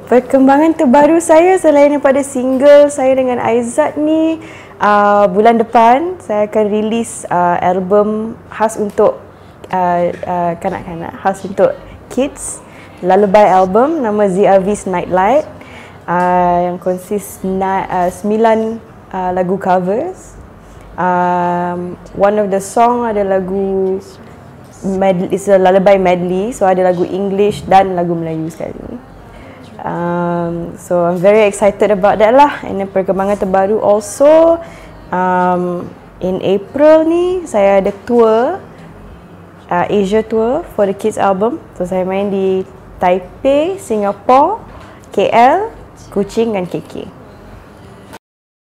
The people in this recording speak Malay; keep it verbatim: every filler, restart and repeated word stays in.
perkembangan terbaru saya selain daripada single saya dengan Aizat ni, uh, bulan depan saya akan release uh, album khas untuk uh, uh, kanak-kanak, khas untuk kids, lullaby album nama Zee Avi's Nightlight, uh, yang konsist na- uh, sembilan uh, lagu covers. Um, one of the song ada lagu medley, it's a lullaby medley, so ada lagu English dan lagu Melayu sekali. Um, so I'm very excited about that lah. And then perkembangan terbaru also, um, in April ni saya ada tour, uh, Asia tour for the kids album. So saya main di Taipei, Singapore, K L, Kuching dan K K.